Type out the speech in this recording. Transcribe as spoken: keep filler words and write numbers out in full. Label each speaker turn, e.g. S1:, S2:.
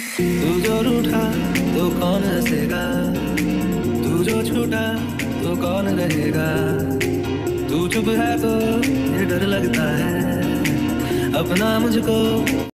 S1: तू जो रूठा तो कौन हंसेगा, तू जो छूटा तो कौन रहेगा। तू चुप है तो ये डर लगता है अपना मुझको